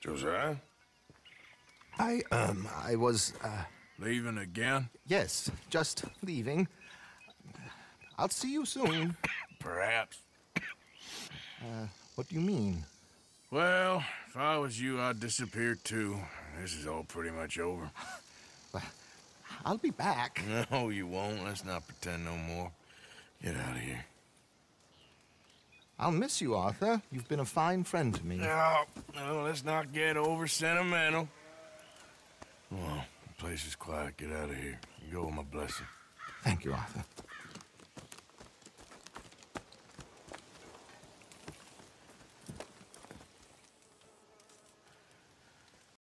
Josiah? I was, Leaving again? yes, just leaving. I'll see you soon. Perhaps. What do you mean? Well, if I was you, I'd disappear too. This is all pretty much over. I'll be back. No, you won't. Let's not pretend no more. Get out of here. I'll miss you, Arthur. You've been a fine friend to me. No, let's not get over sentimental. Come on, the place is quiet. Get out of here. You go with my blessing. Thank you, Arthur.